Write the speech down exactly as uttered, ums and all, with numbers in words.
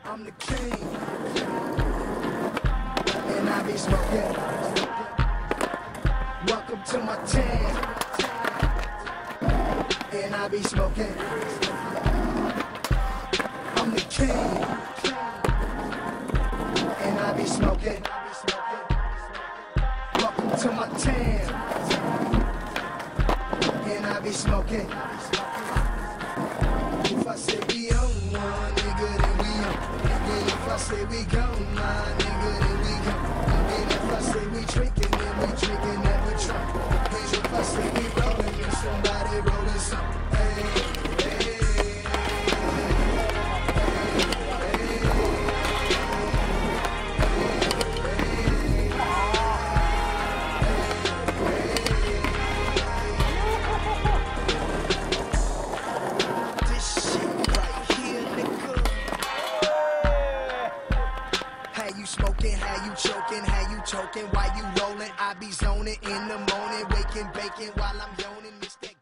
I'm the king, and I be smoking. Welcome to my town, and I be smoking. I'm the king, and I be smoking. Welcome to my town, and I be smoking. If I say we on one, nigga, then we on. And if I say we gone, my nigga, then we gone. And if I say we drinking, then we drinking, then we drunk. And if I say we rolling, then somebody rolling something. Hey, hey, hey, this shit right here, nigga. How you smoking, how you choking, how you choking, why you rolling? I be zoning in the morning, waking, baking while I'm yawning. It's that